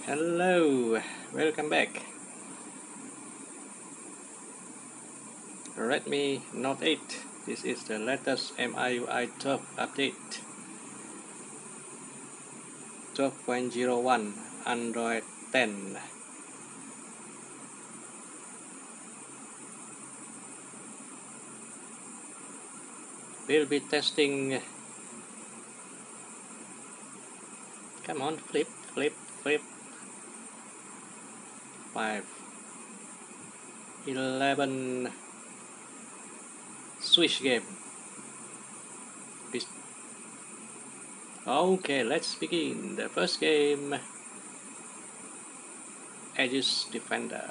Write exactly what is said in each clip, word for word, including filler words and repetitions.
Hello, welcome back. Redmi Note eight. This is the latest M I U I twelve update. twelve point oh one Android ten. We'll be testing. Come on, flip, flip, flip. five, eleven Switch game. Okay, let's begin. The first game, Aegis Defender.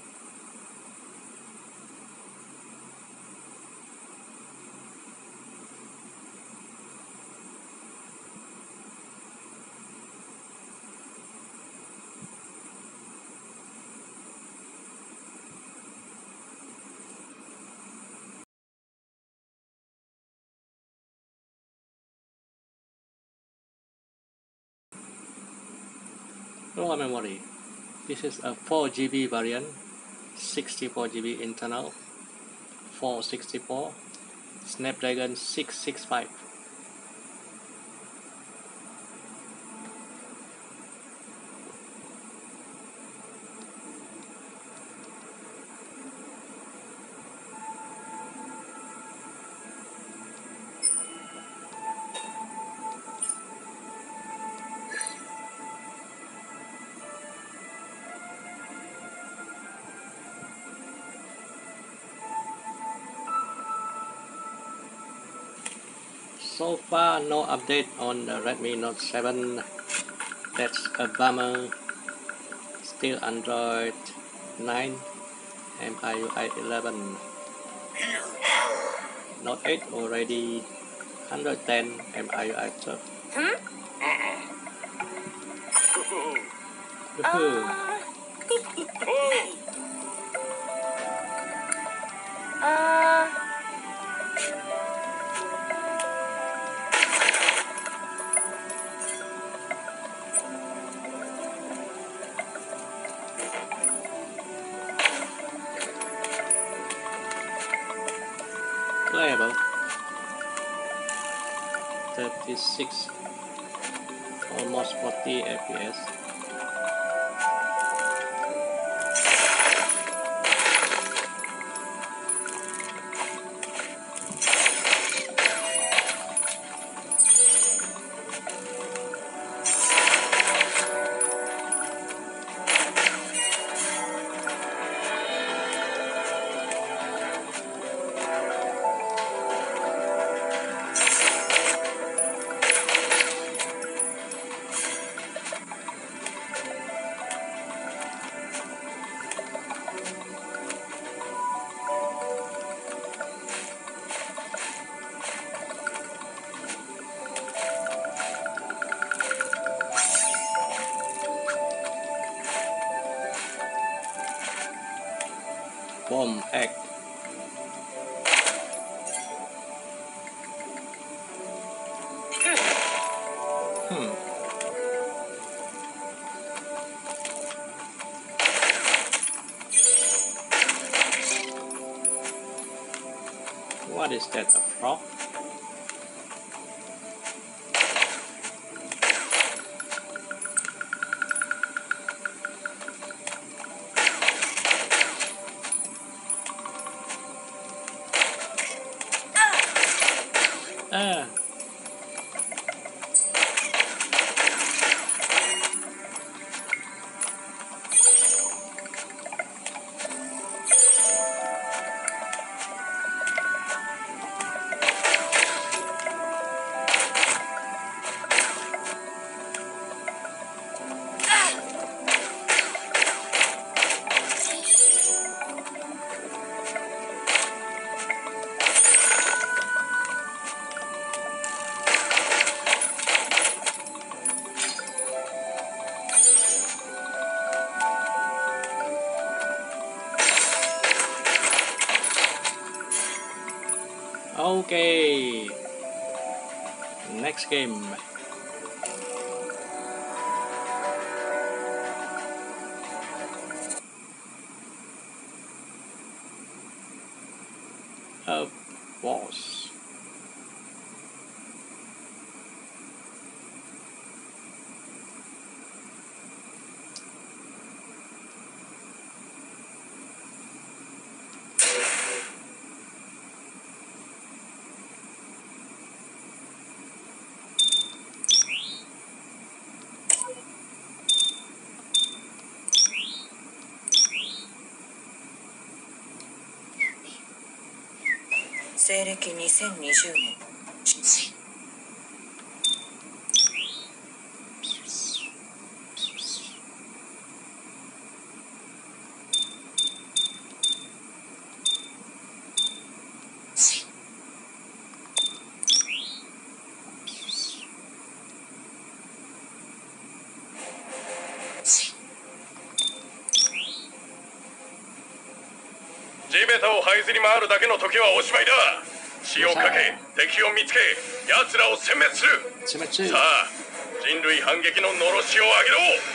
Raw memory. This is a four G B variant, sixty-four G B internal, four sixty-four, Snapdragon six sixty-five. So far, no update on the Redmi Note seven. That's a bummer. Still Android nine, M I U I eleven. Note eight already Android ten, M I U I twelve. Hmm? Woohoo! Uh, Playable. thirty-six, almost forty F P S. Bomb egg. Hmm. What is that, a frog? Ah. Okay. Next game. a boss. 西暦にせんにじゅうねん。 地べたを這いずり回るだけの時はおしまいだ。血をかけ、敵を見つけ、奴らを殲滅する。さあ、人類反撃ののろしを上げろ。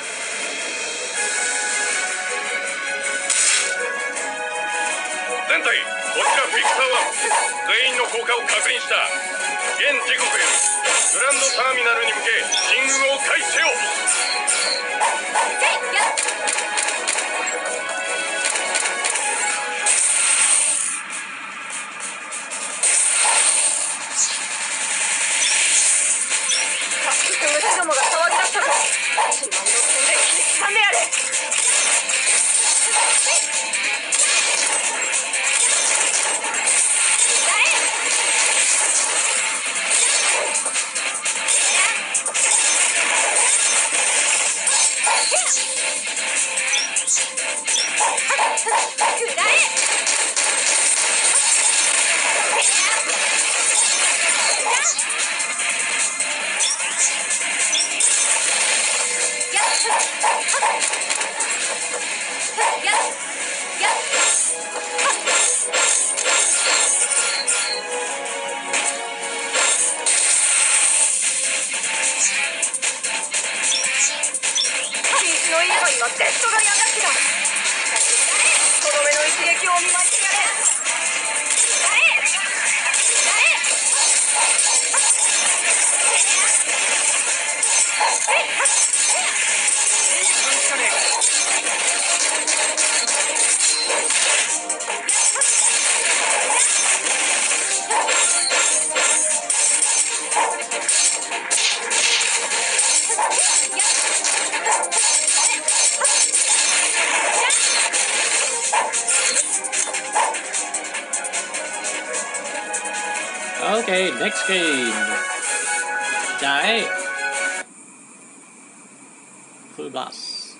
全体、こちらビクターワン、全員の降下を確認した。現時刻よりグランドターミナルに向け進軍を開始せよ。 どもが騒ぎ出したぞ。自慢の戦略に掴んでやれ。 Okay, next game. Die. Full blast.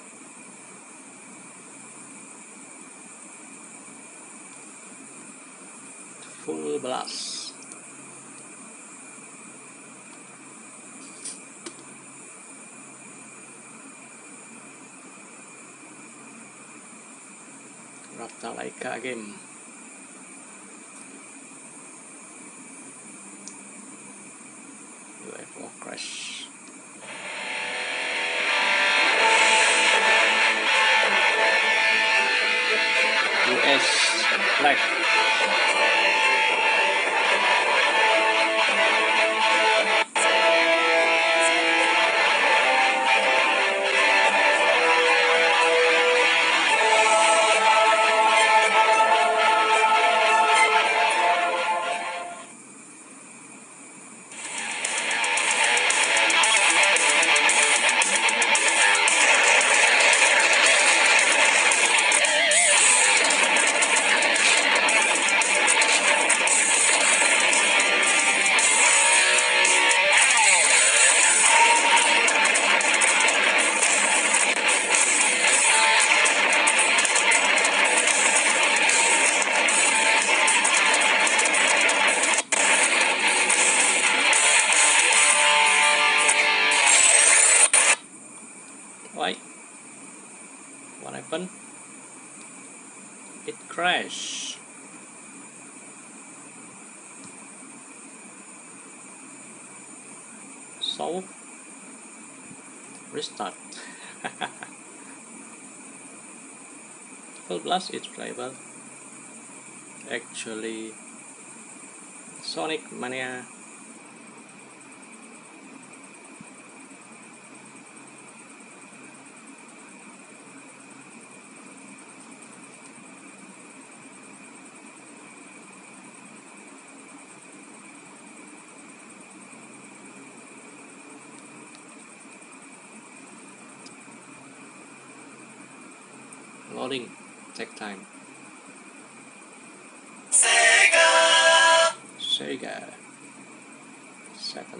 Full blast. Raptalaika game. U F O crash. U S flag. Why? What happened? It crashed. So restart. Full blast is playable. Actually Sonic Mania. Loading, take time. Sega. Sega. Second.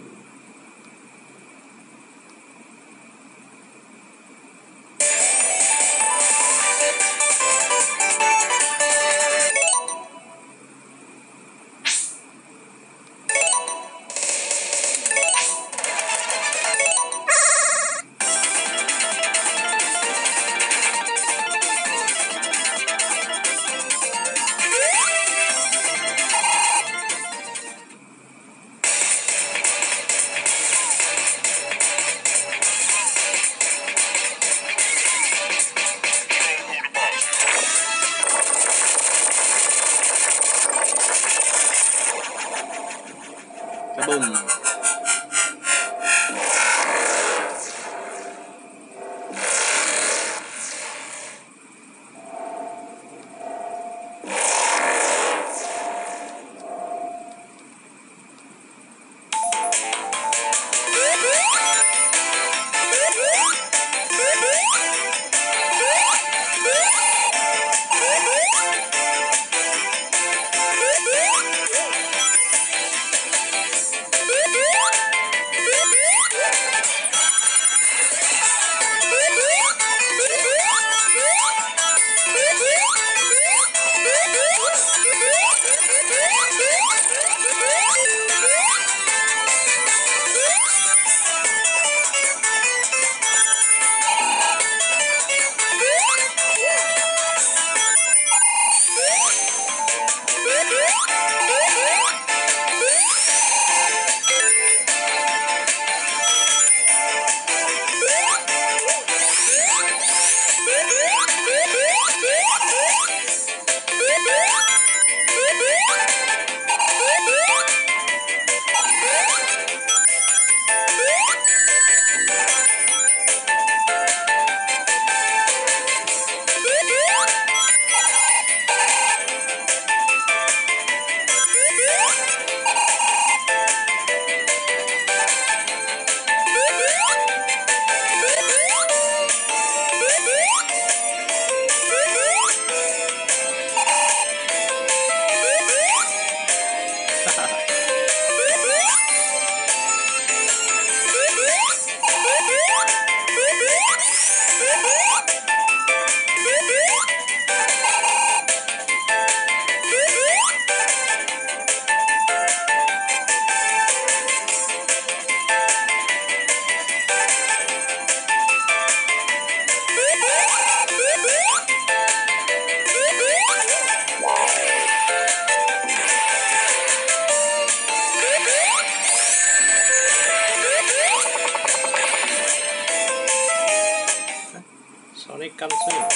Kaboom! Sonic comes in.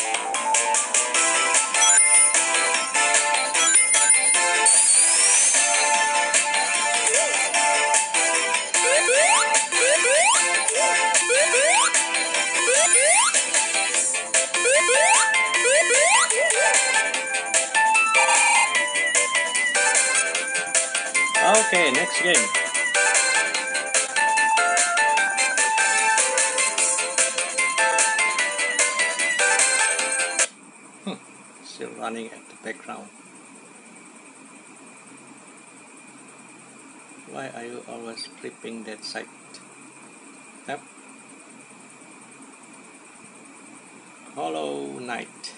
Okay, next game. Hmm, still running at the background. Why are you always flipping that side? Yep. Hollow Knight.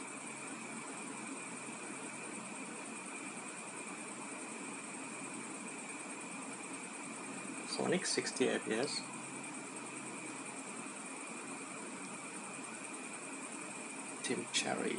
Sonic sixty F P S. Team Cherry.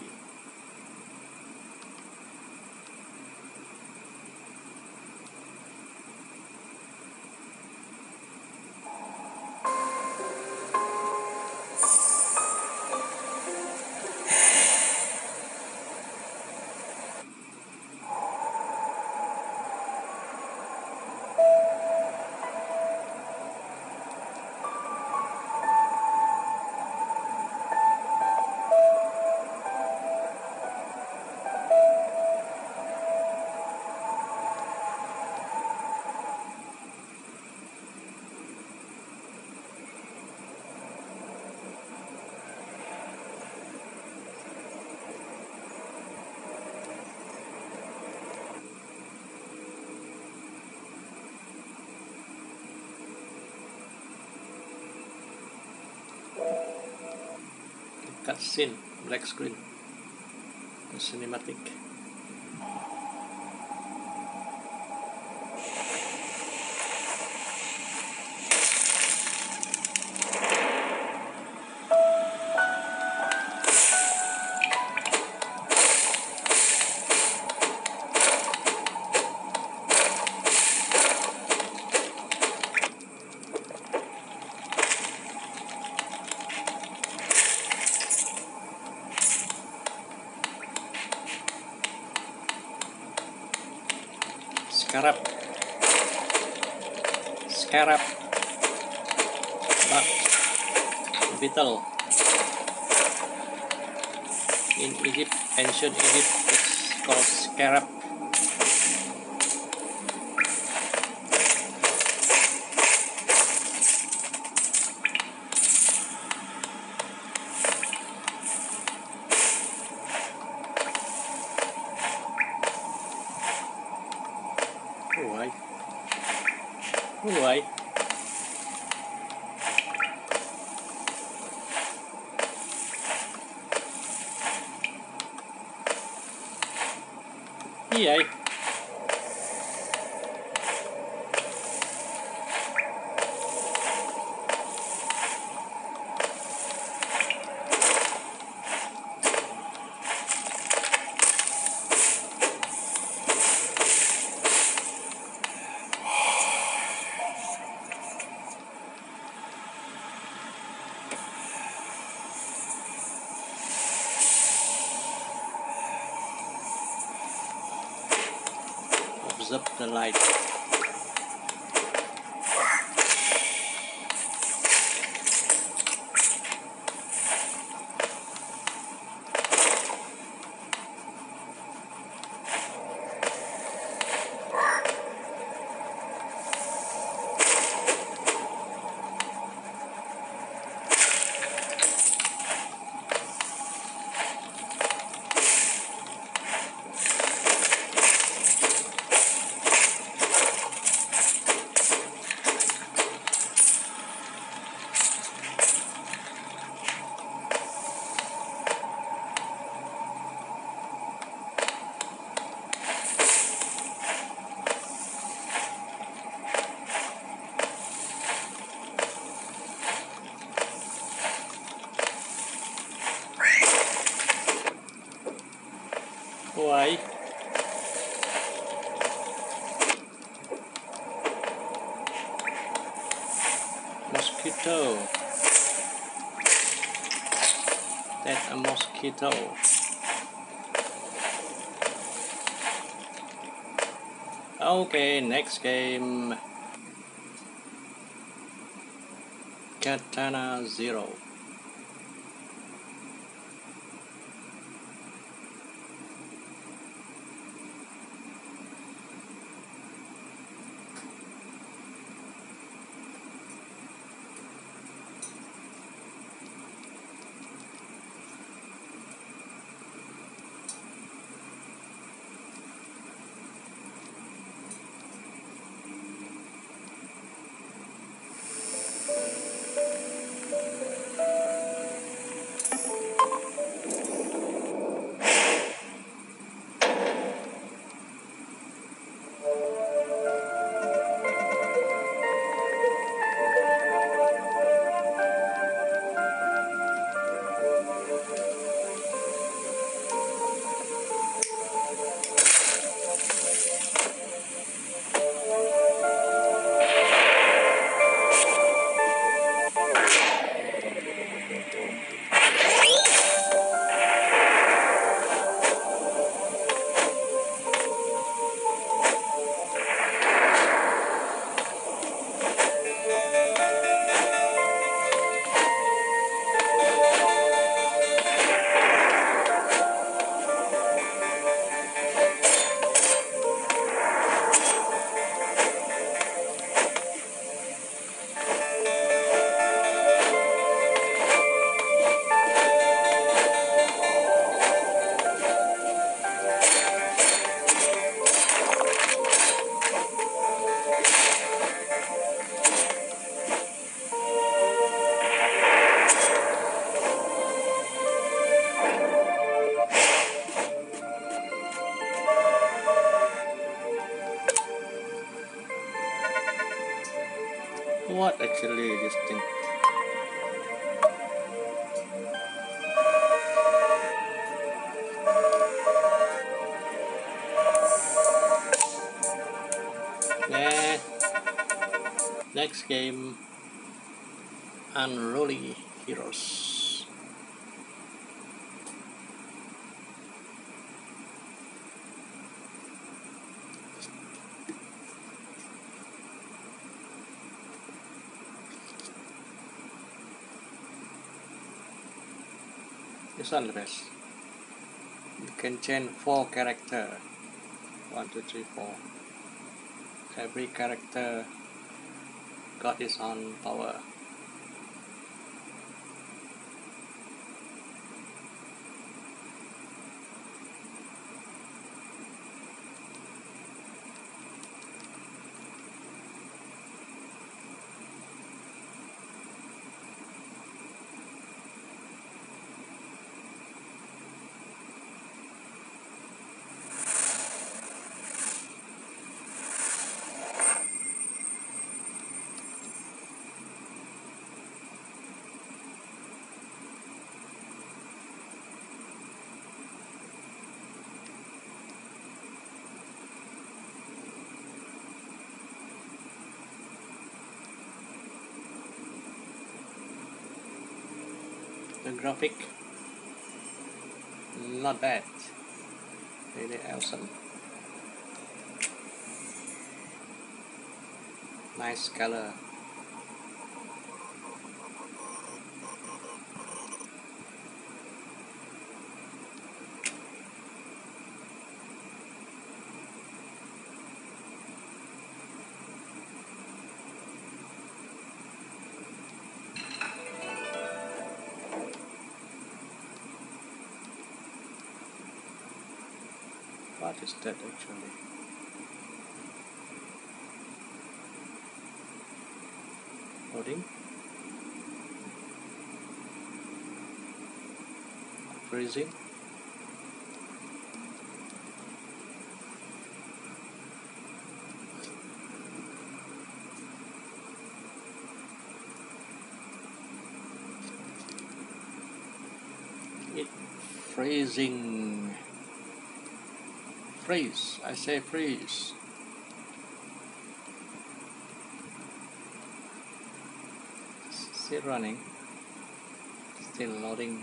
cutscene, black screen, the cinematic. Scarab, Scarab, bug, beetle. In Egypt, ancient Egypt, it's called scarab. Why? Why? Yay. Observe the light. Why? Mosquito. That's a mosquito. Okay, next game. Katana Zero. silly this thing. Yeah. Next game, Unruly Heroes. This one the best. You can change four character. One, two, three, four. Every character got its own power. The graphic, not bad, really awesome. Nice color. What is that actually? Loading? Freezing? It freezing. Freeze, I say freeze. Still running. Still loading.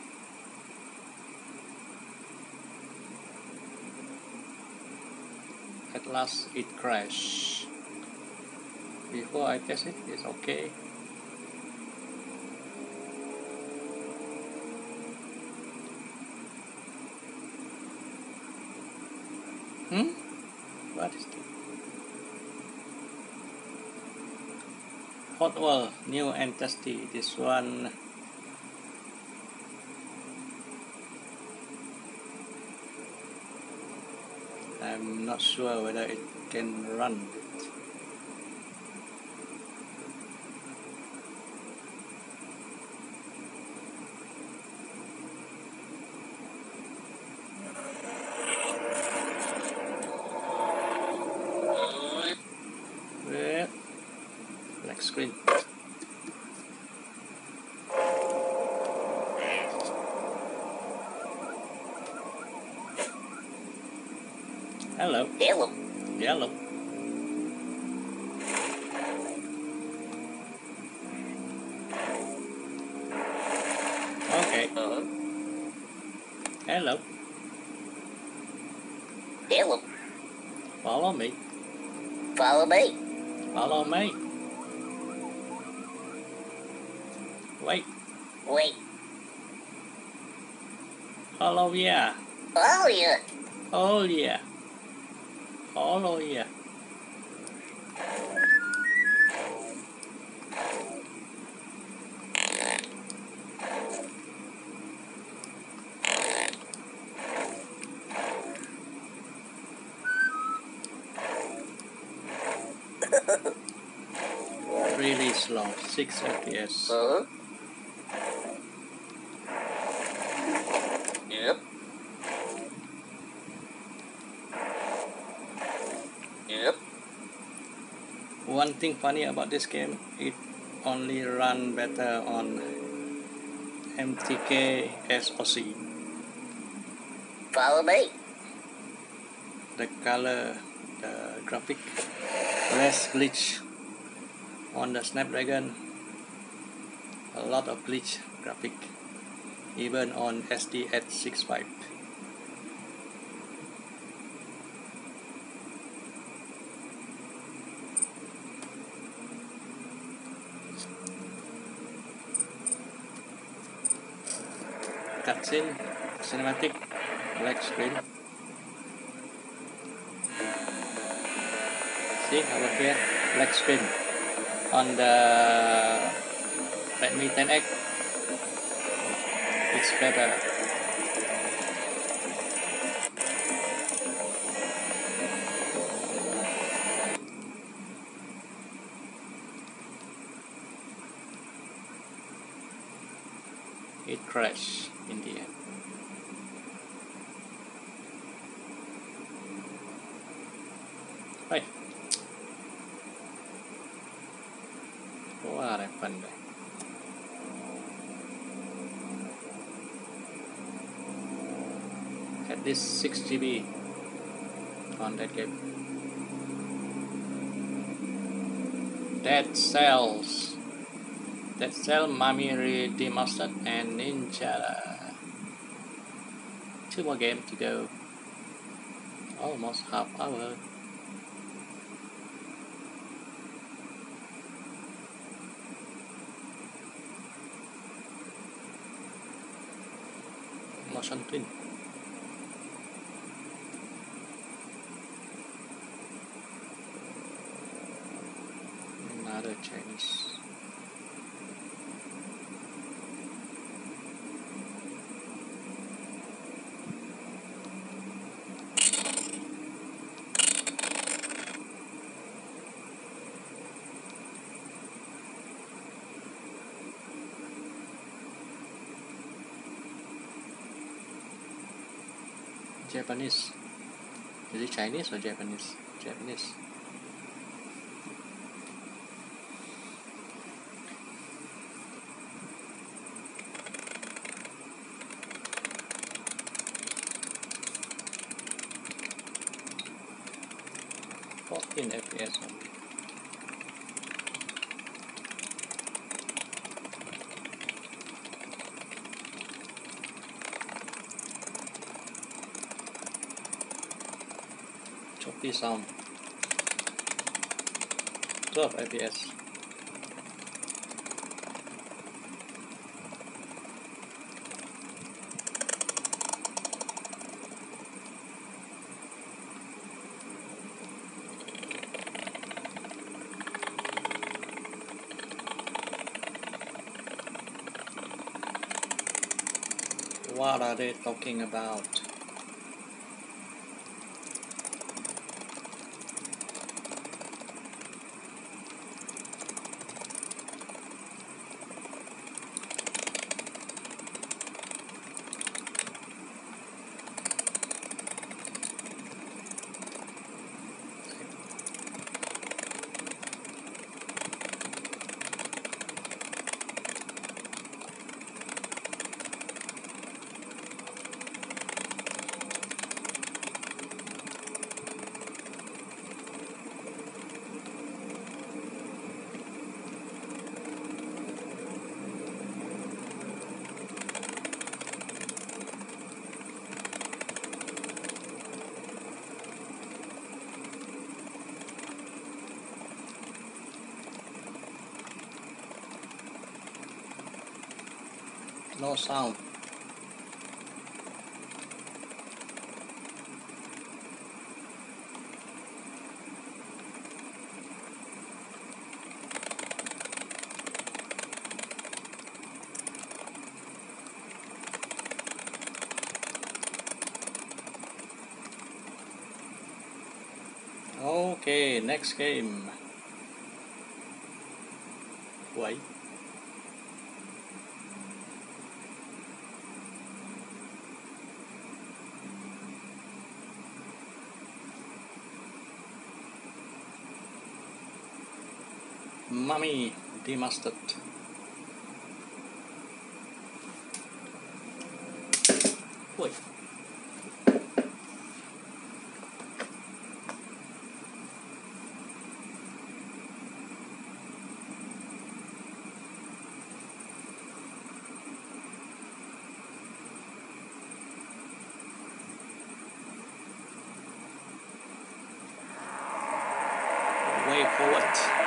At last it crashed. Before I test it, it's okay. Hmm? What is this? Hot World, new and tasty. This one I'm not sure whether it can run it. Well, next screen. Hello. Hello. Yellow. Okay. Uh-huh. Hello. Hello. Follow me. Follow me. Follow me. Wait. Wait. Follow yeah. Oh, yeah. Oh yeah. Follow yeah. Really slow. six F P S. Uh-huh. Yep. Yep. One thing funny about this game, it only run better on M T K S O C. Follow me. The color, the graphic, less glitch on the Snapdragon. A lot of glitch graphic, even on S D H sixty-five. Cutscene, cinematic, black screen. See over here, black screen on the Redmi ten X. It's better. It crashed in the end. Right. What happened? At least six G B on that game. Dead Cells. Dead Cell, Mamiri Demastered, and Ninja. Two more games to go. Almost half hour. Motion Twin. Another Chinese. Japanese. Is it Chinese or Japanese? Japanese. fourteen F P S only. Choppy sound. twelve F P S. What are they talking about? No sound. Okay, next game. Wait. Mummy demastered. Wait. Way forward.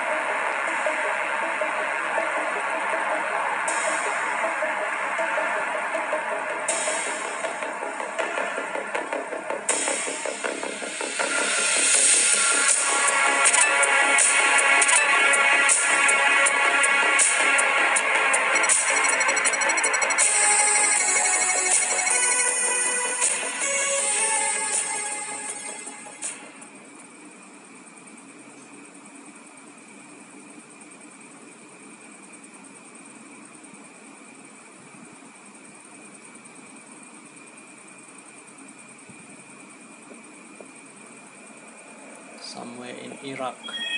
Somewhere in Iraq.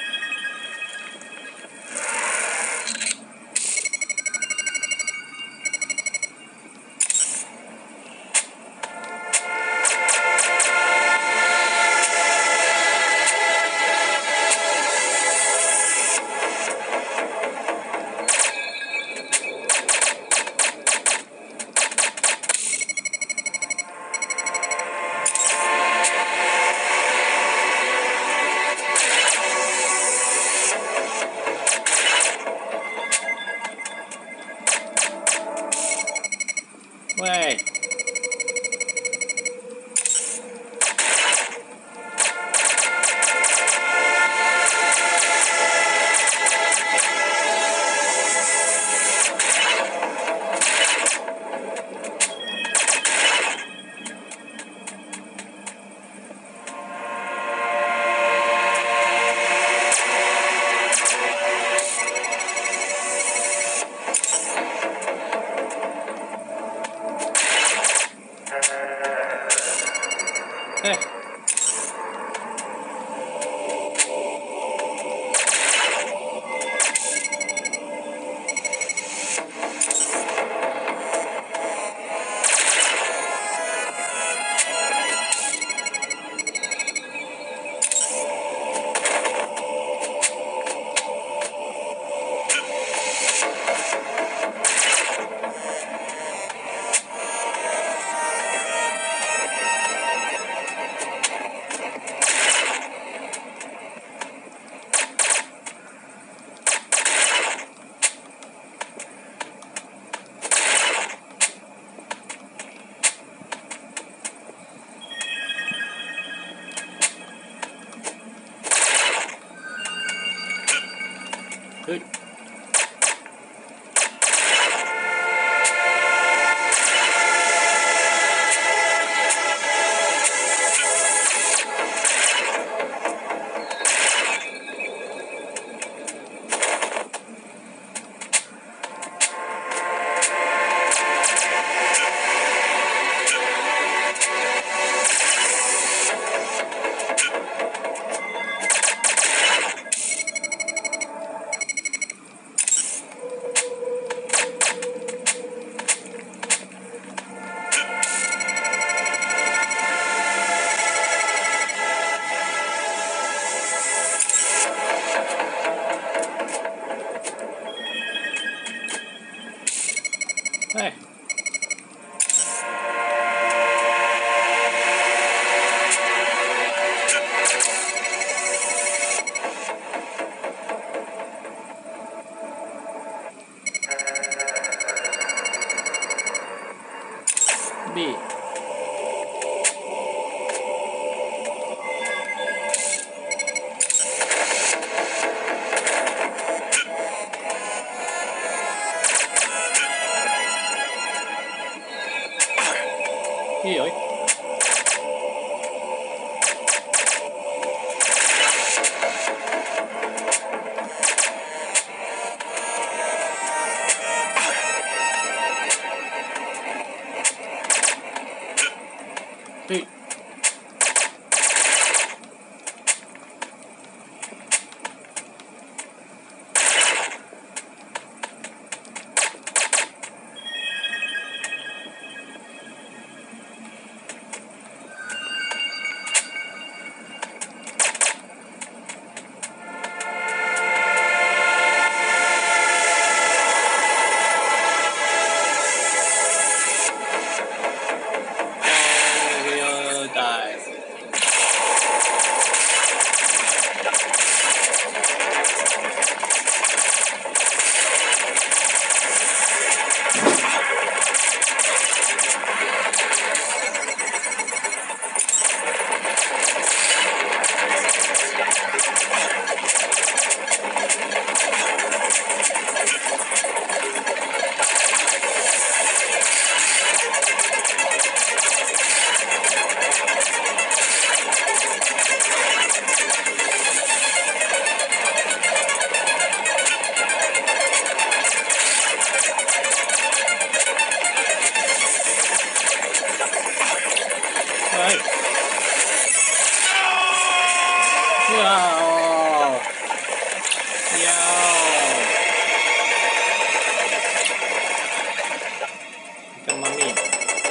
Way. Hey. Good. Hey. B. Gì vậy? Đi. ơi. Wow. Wow. Come on in.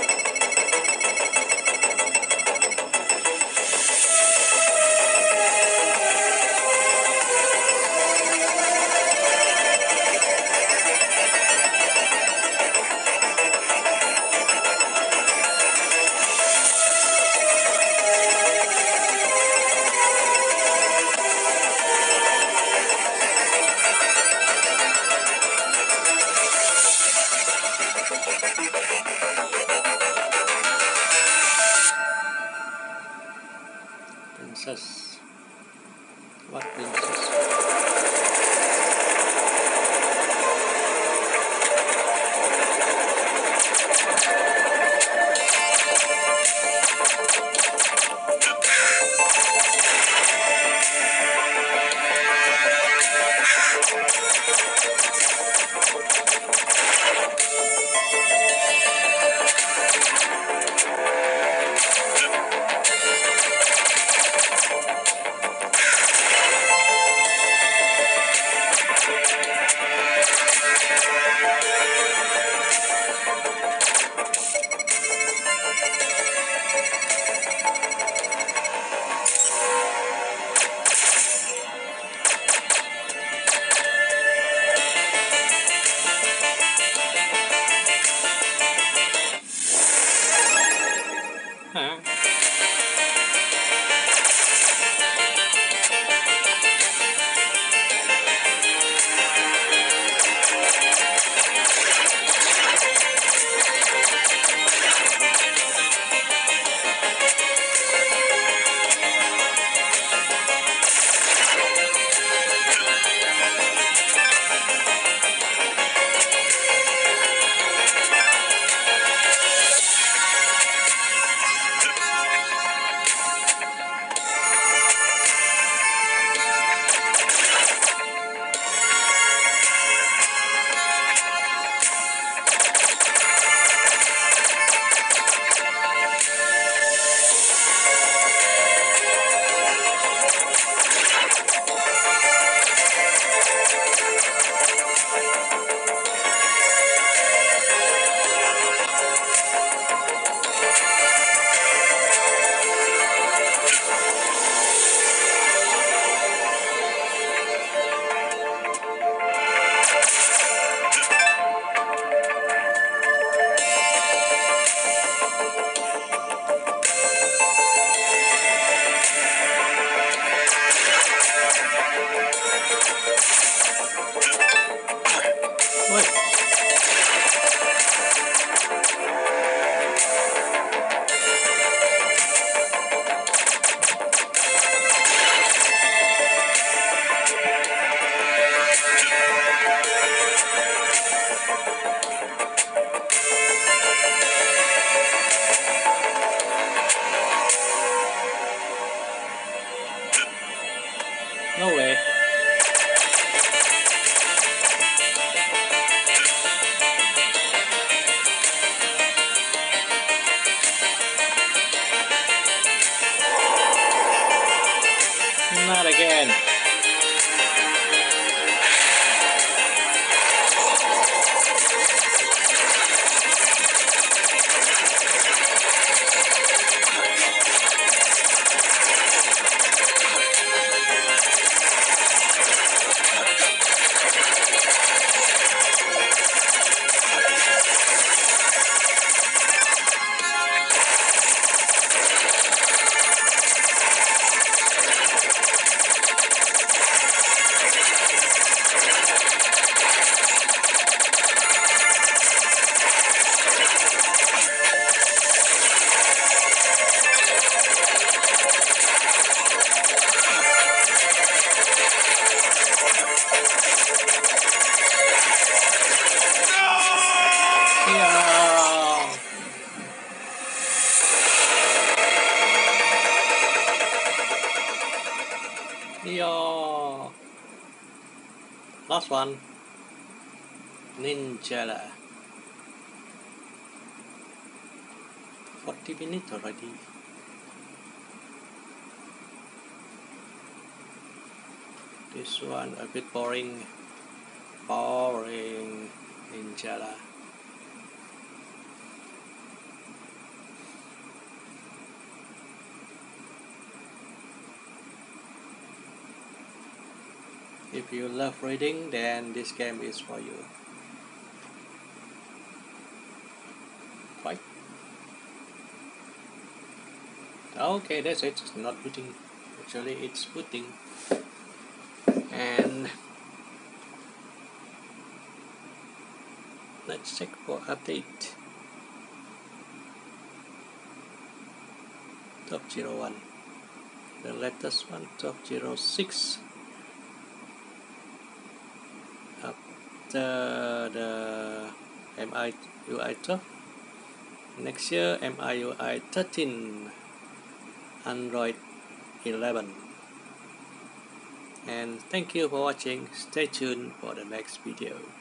Princess. What princess? Huh? Ôi. No way. Not again. Yeah. Yeah. Last one. Ninja. forty minutes already. This one a bit boring. Boring in Java. If you love reading, then this game is for you. Right? Okay, that's it. It's not booting. Actually, it's booting. And let's check for update. Top zero one. The latest one, top zero six. After the M I U I twelve. Next year, M I U I thirteen. Android eleven. And thank you for watching. Stay tuned for the next video.